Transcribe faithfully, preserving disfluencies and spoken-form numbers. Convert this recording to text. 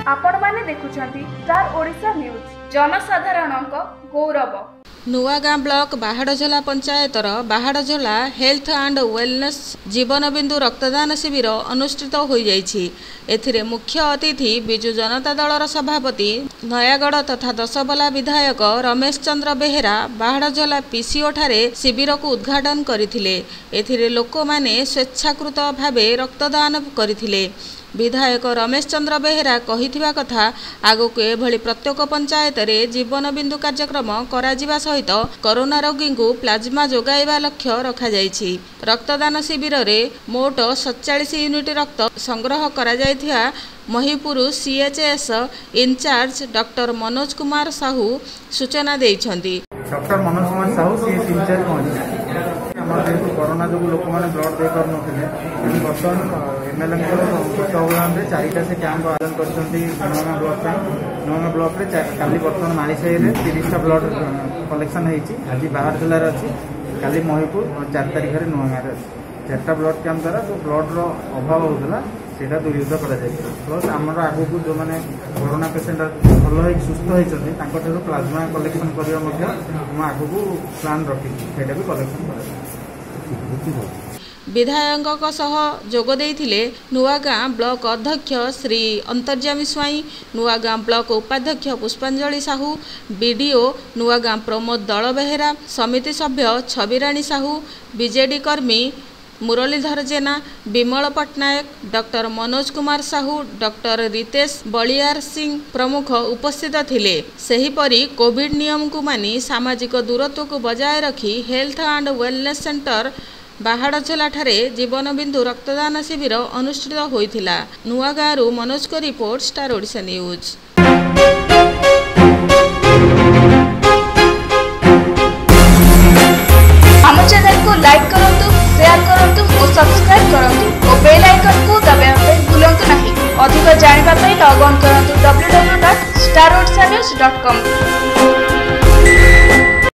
आपण माने देखुछंती स्टार ओडिशा न्यूज जनसाधारणक गौरव। नुआगाँ ब्लॉक बाहाड़झोला पंचायतर बाहाड़झोला हेल्थ एंड वेलनेस जीवनबिंदु रक्तदान शिविर अनुष्ठित हो जाइछि। एथिरे मुख्य अतिथि बिजु जनता दलर सभापति नयागढ़ तथा दशबला विधायक रमेश चंद्र बेहेरा बाहाड़झोला पीसीओ ठारे शिविर को उद्घाटन करथिले। एथिरे लोक माने स्वेच्छाकृत भावे रक्तदान करथिले। विधायक रमेश चंद्र बेहेरा कहिथिबा कथा आगको एभली प्रत्येक पंचायत रे जीवन बिंदु कार्यक्रम कराजिबा सहित कोरोना रोगी को प्लाज्मा जोगाइबा लक्ष्य रखा जाइछि। रक्तदान शिविर रे मोट सैंतालीस यूनिट रक्त संग्रह करा जाइथिया Mahipur CHS incharge doctor Manoj Kumar Sahu सूचना दैछंती। Doctor Manoj Kumar Sahu CS incharge पहुंची जेहतु कोरोना जो लोक मैंने ब्लड दे पार ना बर्तमान एमएलए तत्वावधान में चारिटा से कैंप आयोजन कर नुआगाँ ब्लॉक नुआगाँ ब्लॉक में काली बर्तमान माणीसाही में तीसटा ब्लड कलेक्शन होती आज बाहर जिले अच्छी काली महिपुर और चार तारीख में नुआगाँ चार्टा ब्लड कैंप द्वारा जो ब्लड अभाव होता से दूरीभूत कर प्लस आमर आगू जो मैंने कोरोना पेसेंट भल हो सुस्थ होती प्लाज्मा कलेक्शन करने आगू प्लान रखी भी कलेक्शन कर विधायक सह जोग देइथिले नुआगाँ ब्लॉक अध्यक्ष श्री अंतर्जामी स्वाई, नुआगाँ ब्लॉक उपाध्यक्ष पुष्पांजलि साहू, बीडीओ नुआगाँ प्रमोद दल बेहेरा, समिति सभ्य छबिराणी साहू, बीजेडी कर्मी मुरलीधर जेना, विमल पट्टनायक, डॉक्टर मनोज कुमार साहू, डॉक्टर रितेश बलियार सिंह प्रमुख उपस्थित थिले। सेहीपरि कोविड नियम को मानि सामाजिक दूरत्व को बजाय रखी health and wellness centre Bahadjhola ठारे जीवन बिंदु रक्तदान शिविर अनुष्ठित होइथिला। नुआगाँरु मनोज को रिपोर्ट स्टार ओडिशा न्यूज। हम चैनल को लाइक करंतु, शेयर करंतु और सब्सक्राइब करंतु और बेल आइकन को दबाइबा पे भूलंतु नहीं। अधिक जानिबा पे लॉग ऑन करंतु W W W dot star Odisha news dot com.